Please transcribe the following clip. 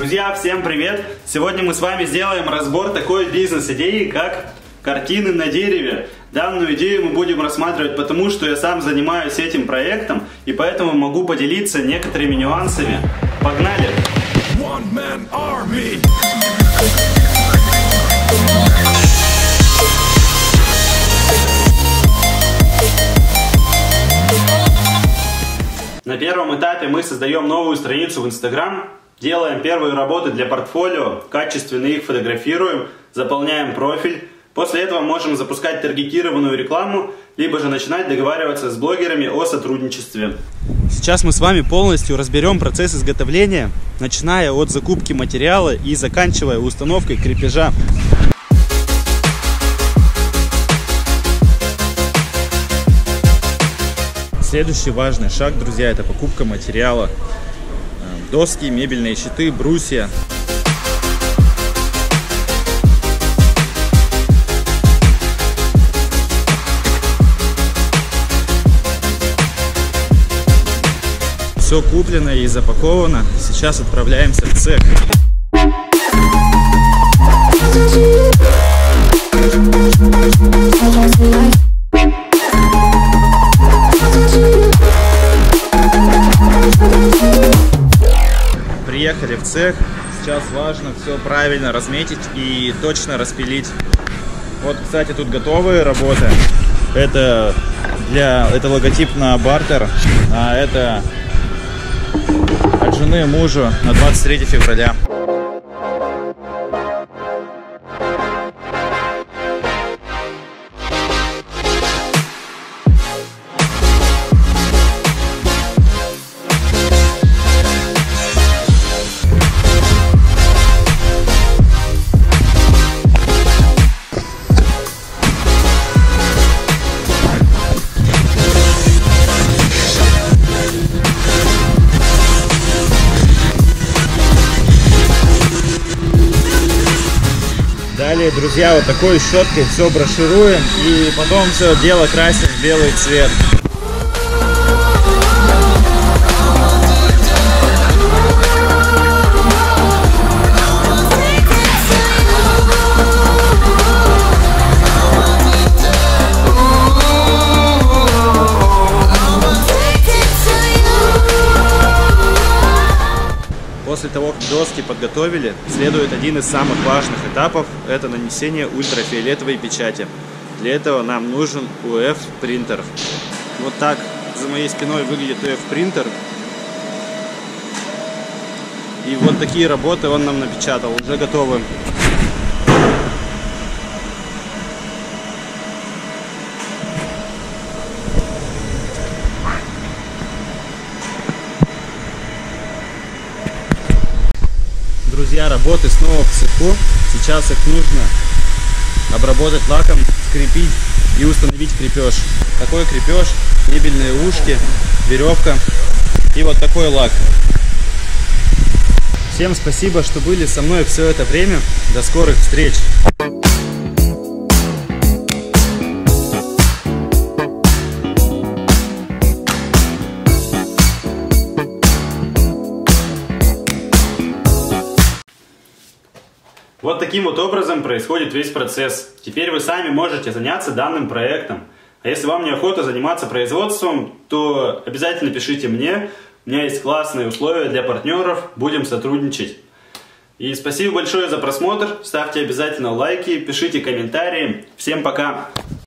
Друзья, всем привет! Сегодня мы с вами сделаем разбор такой бизнес-идеи, как картины на дереве. Данную идею мы будем рассматривать потому, что я сам занимаюсь этим проектом, и поэтому могу поделиться некоторыми нюансами. Погнали! На первом этапе мы создаем новую страницу в Instagram, делаем первые работы для портфолио, качественно их фотографируем, заполняем профиль. После этого можем запускать таргетированную рекламу, либо же начинать договариваться с блогерами о сотрудничестве. Сейчас мы с вами полностью разберем процесс изготовления, начиная от закупки материала и заканчивая установкой крепежа. Следующий важный шаг, друзья, это покупка материала. Доски, мебельные щиты, брусья. Все куплено и запаковано. Сейчас отправляемся в цех. Приехали в цех. Сейчас важно все правильно разметить и точно распилить. Вот, кстати, тут готовые работы. Это логотип на бартер, а это от жены мужу на 23 февраля. Далее, друзья, вот такой щеткой все брошируем и потом все дело красим в белый цвет. После того, как доски подготовили, следует один из самых важных этапов – это нанесение ультрафиолетовой печати. Для этого нам нужен UF принтер. Вот так за моей спиной выглядит UF принтер. И вот такие работы он нам напечатал, уже готовы. Друзья, работы снова в цеху. Сейчас их нужно обработать лаком, скрепить и установить крепеж. Такой крепеж, мебельные ушки, веревка и вот такой лак. Всем спасибо, что были со мной все это время. До скорых встреч! Вот таким вот образом происходит весь процесс. Теперь вы сами можете заняться данным проектом. А если вам неохота заниматься производством, то обязательно пишите мне. У меня есть классные условия для партнеров. Будем сотрудничать. И спасибо большое за просмотр. Ставьте обязательно лайки, пишите комментарии. Всем пока!